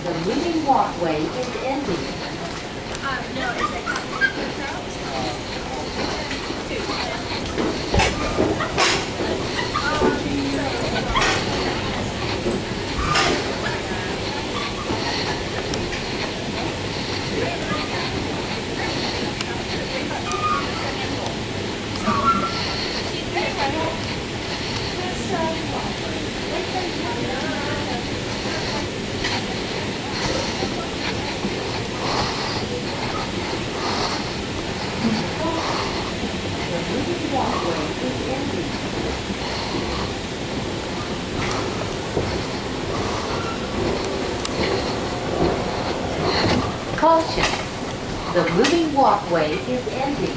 The moving walkway is ending. No, is it Caution! The moving walkway is ending.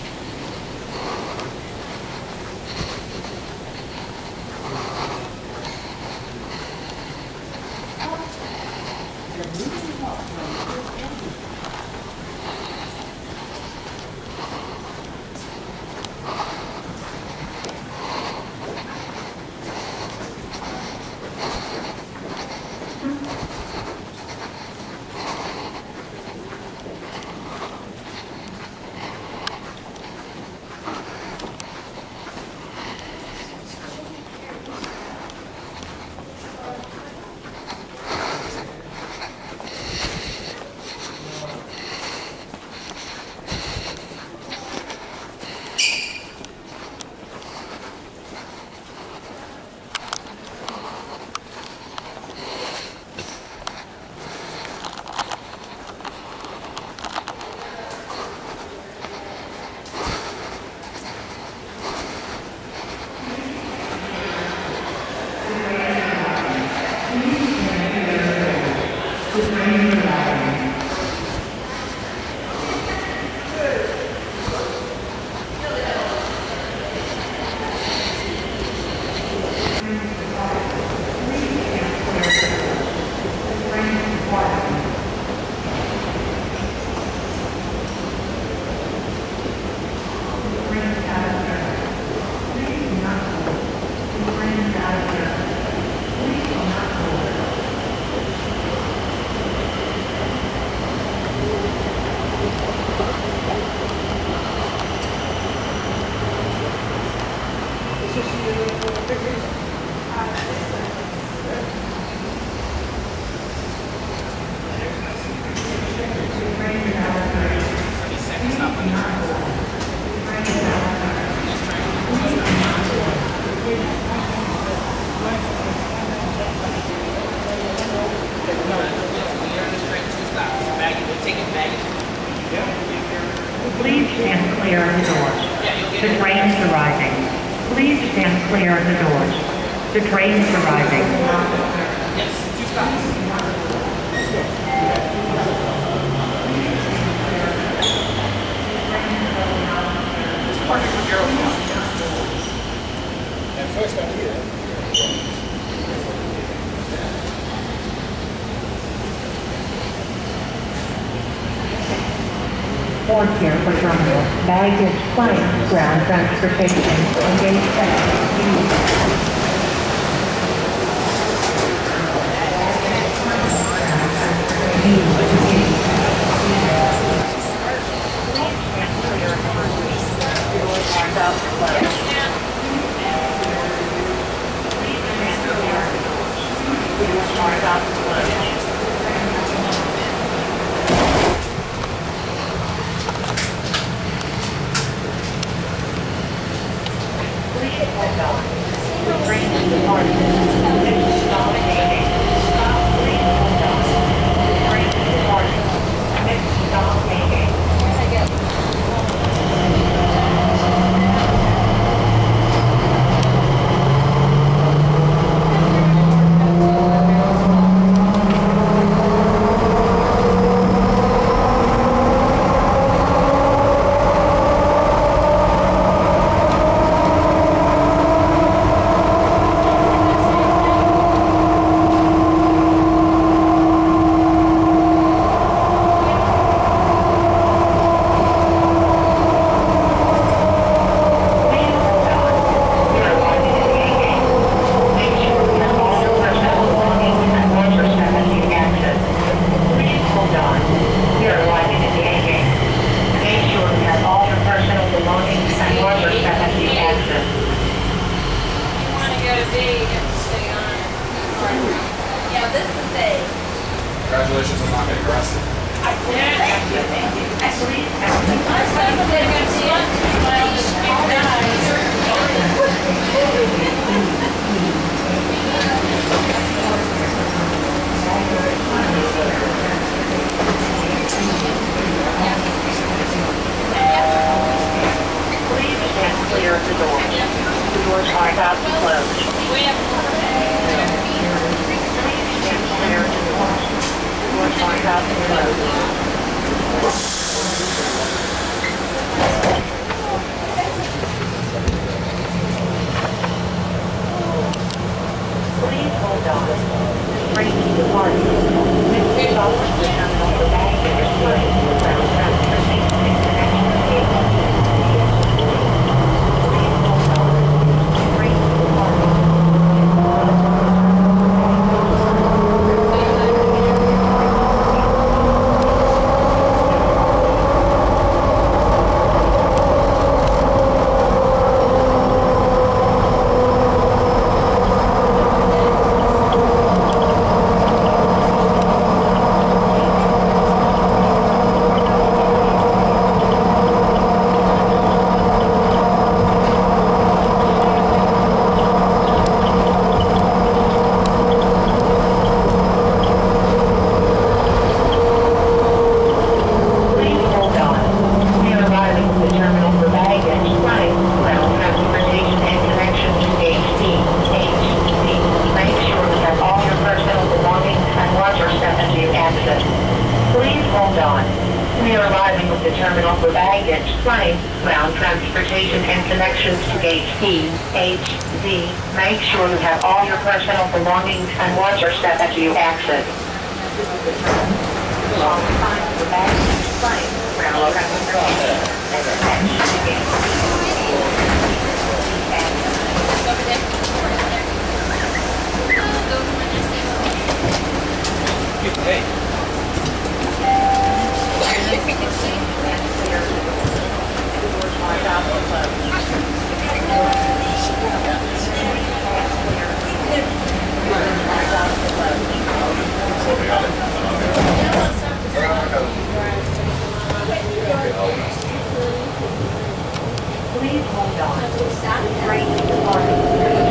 Please stand clear of the doors. The train is arriving. Please stand clear of the doors. The train is arriving. Yes, 2 stops. It's parking with AeroTrain. At first I'm here. Board here for terminal. Baggage claim, ground transportation, engage baggage. Congratulations on not getting arrested. Please stand clear of the door. The doors are about to close. Please stand clear of the door. The doors are about to close. Please hold on. The train is departing. Please follow the terminal for baggage and display. Ground transportation and connection to gate. Please hold on. The train is departing. Transportation and connections to gates E, H, Z. Make sure you have all your personal belongings and watch your step as you exit. All signs for baggage, plane, ground transportation, and connection to gates Please hold on. The train is departing.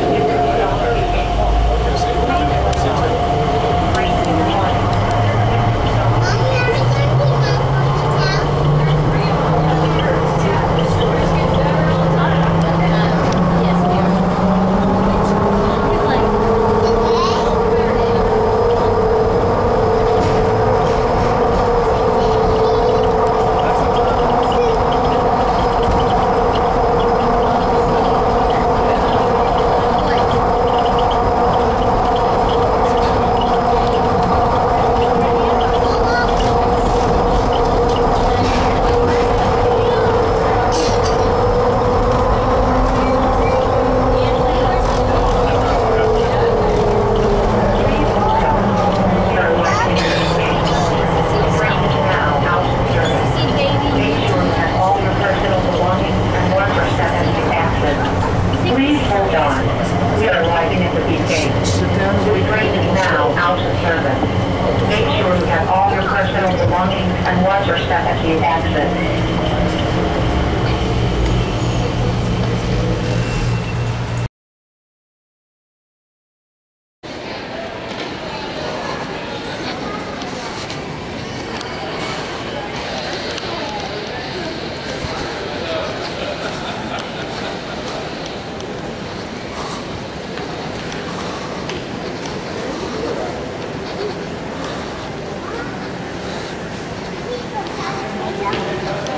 And watch your step as you exit. Yeah.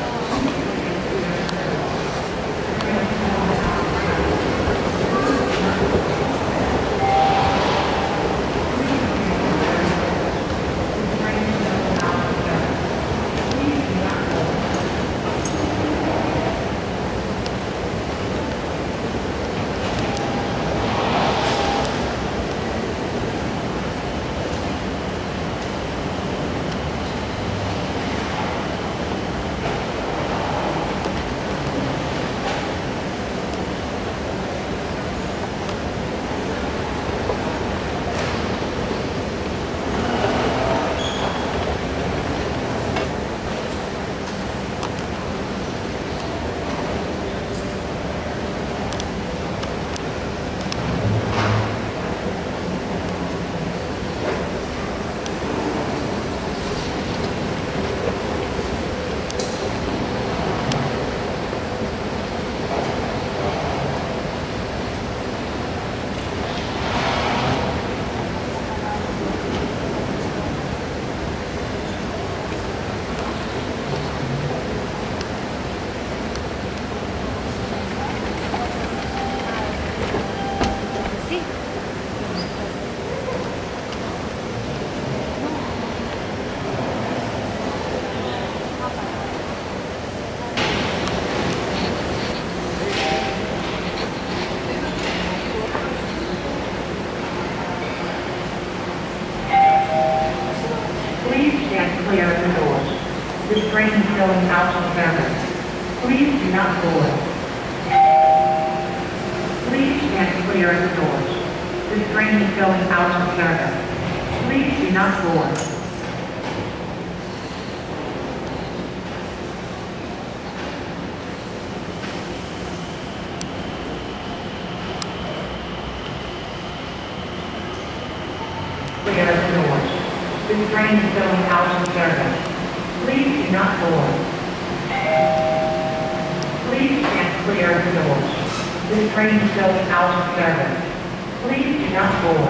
clear the doors. This train is going out of service. Please do not board. Please stand clear of the doors. This train is going out of service. Please do not board. Clear of the doors. This train is going out of service. Please do not board. Please stand clear of the doors. This train is going out of service. Please do not board.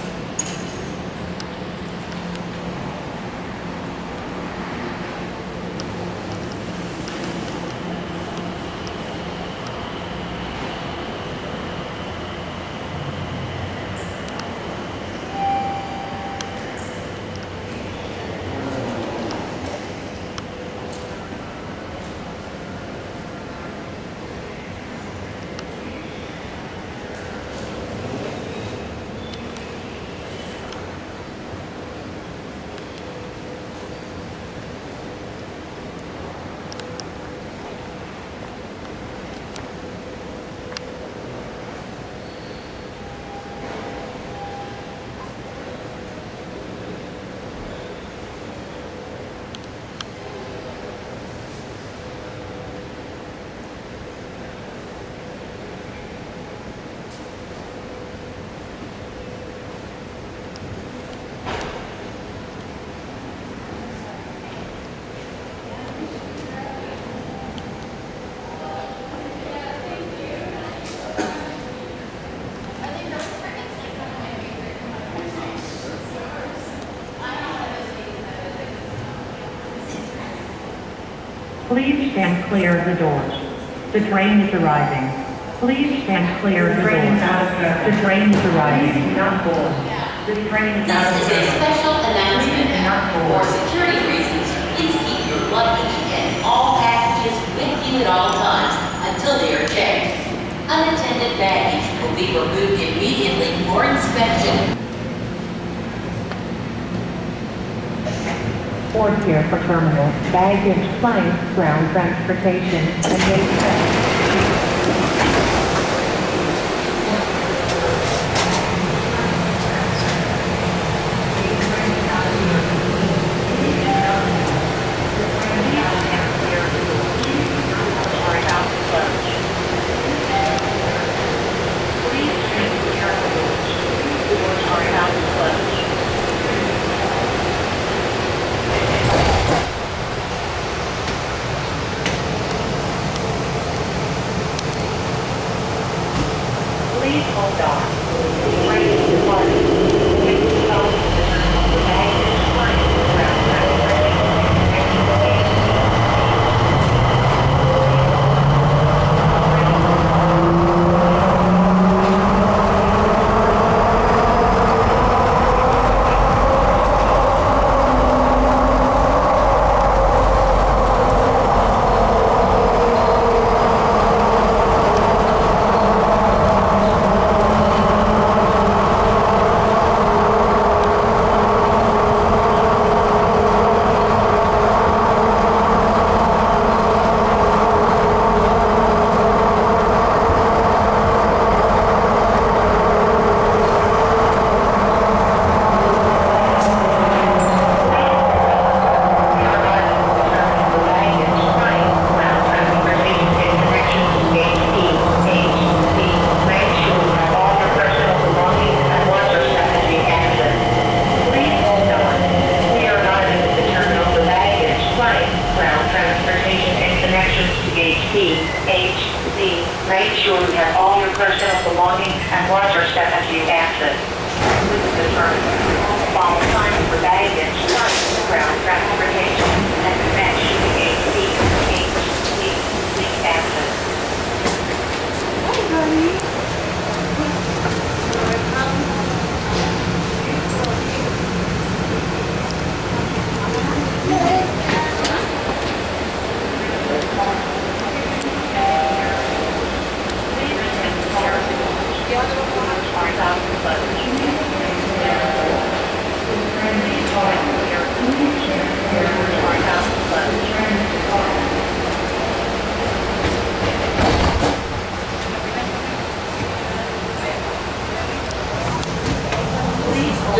Please stand clear of the doors. The train is arriving. Please stand clear of the doors. The train is arriving. Please do not board. The train is out of This is a service. special announcement. do not For board. security reasons, please keep your luggage and all packages with you at all times until they are checked. Unattended baggage will be removed immediately for inspection. Board here for terminal, baggage, flights, ground transportation, and gate check.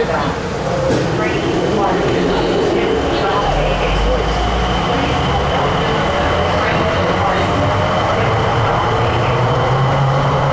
down. Train departing to stop AeroTrain. Please hold on. Train departing to stop AeroTrain.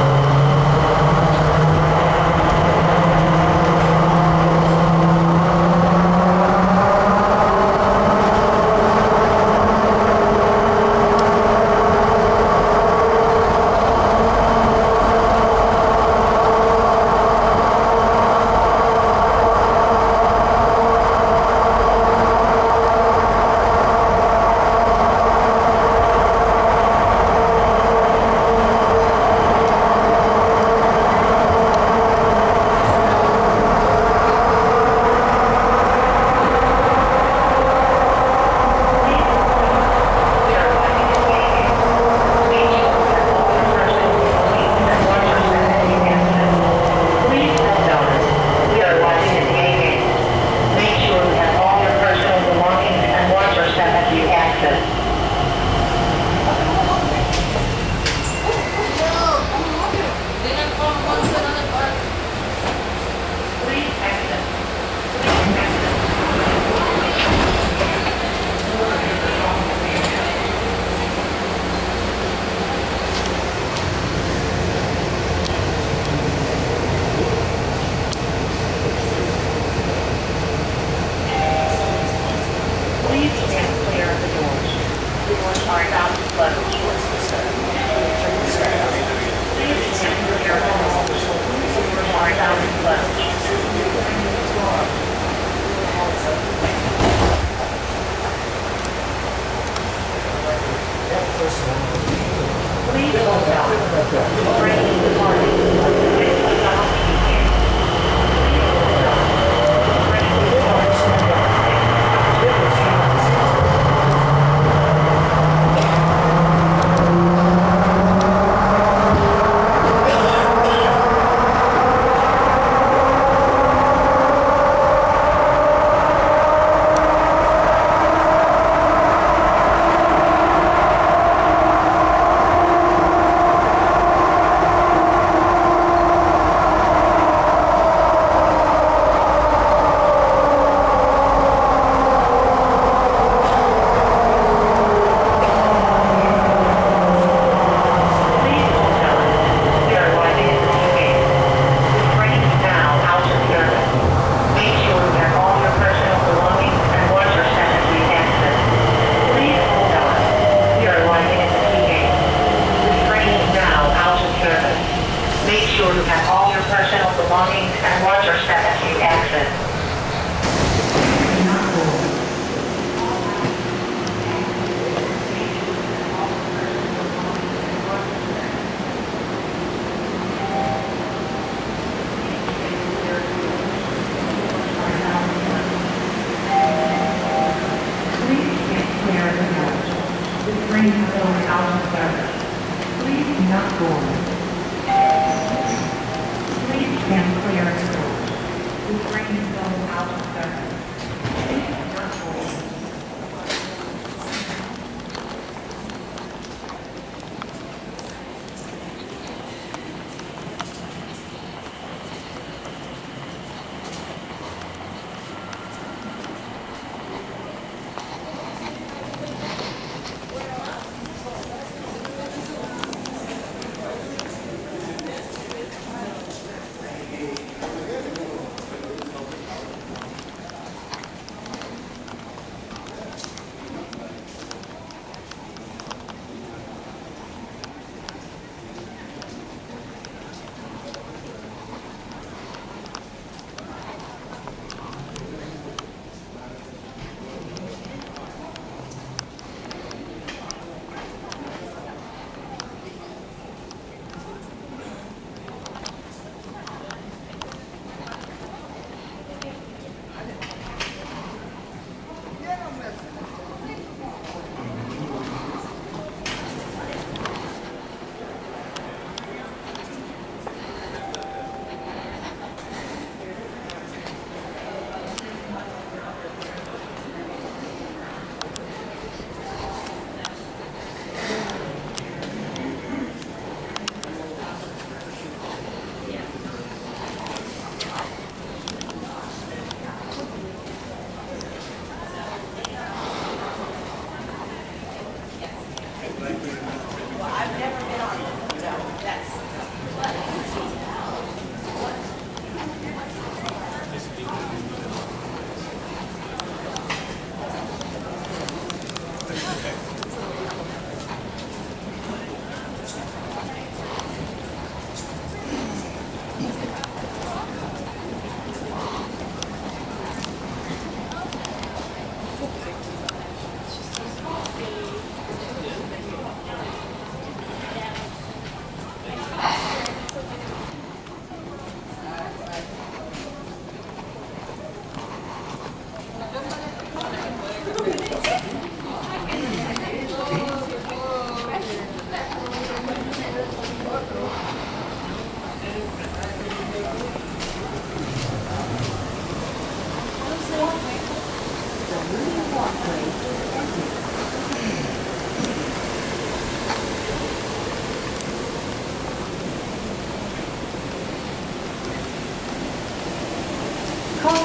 Please stand clear of the doors. The doors are about to close. Please stand clear of the doors. The doors are about to Please hold on. Train departing to stop AeroTrain. Please hold on. Train departing.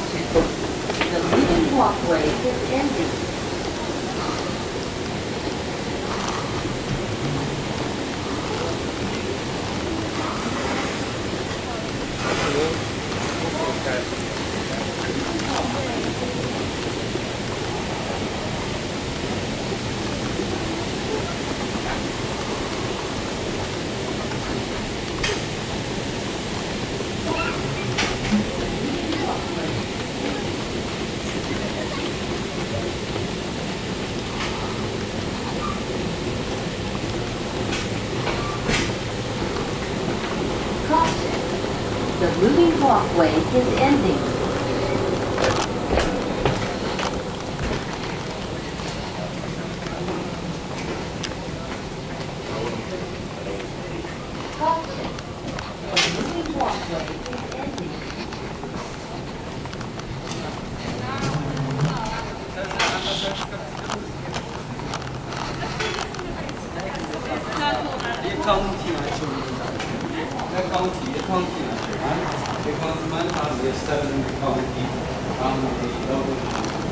Caution. The moving walkway is ending. Caution. The moving walkway is ending. Caution. The moving walkway is ending. Because manpower is 7 county,